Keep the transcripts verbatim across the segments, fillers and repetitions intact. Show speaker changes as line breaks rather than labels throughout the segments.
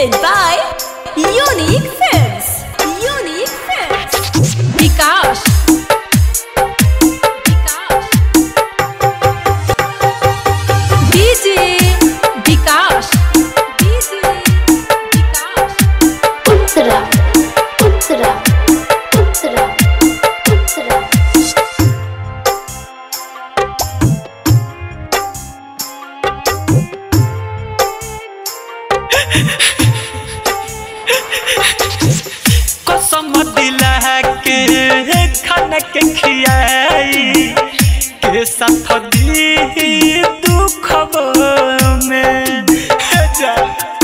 Presented by Unique Films. Unique Films. Vikas. D J Vikas. D J Vikas. Uttara. Uttara. Uttara. Uttara.
कसम दिला के खाना के खियाई के साथ दी दुख में जा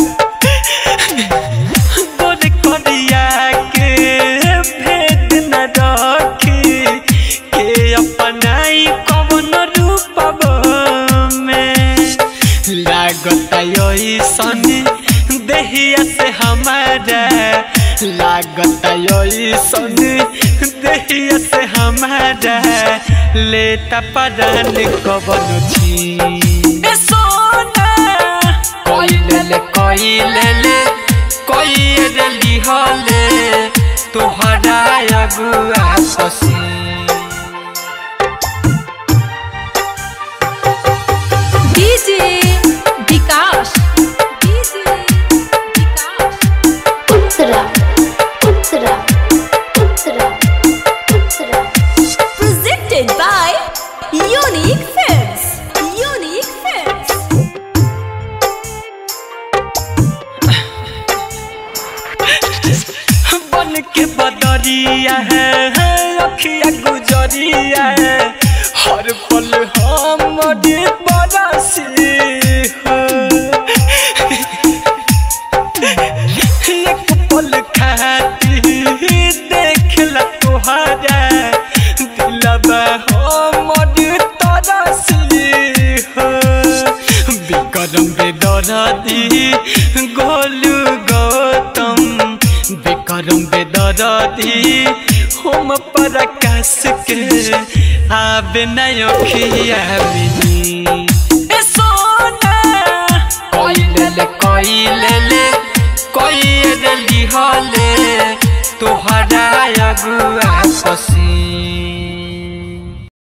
बोल करिया के भेद न रखी के अपनाई कवन रूप में लागत ऐसन देहिया से हमारा लागत ऐसन देहिया से हमारा लेता परान कवन छी सोना कोई ले ले कोई ले ले कोई रे लिहले तोहरा अगुआ ससी
D J Vikas. D J Vikas. Uttara. Uttara. Uttara. Uttara. Presented by Unique Films. Unique Films.
बन के बदरिया है अखिया गुजरिया है हर पल हमारे बरसी हो एक पल खाती देख ला तोहरा दिलबा हमारे तरसी हो विक्रम रे दरदी गोलू गौतम विक्रम बेदरदी हम प्रकाश के आबे नयो खिया मिनी ए सोना कोई ले ले कोई ले ले कोई रे लिहले तोहरा अगुआ ससी।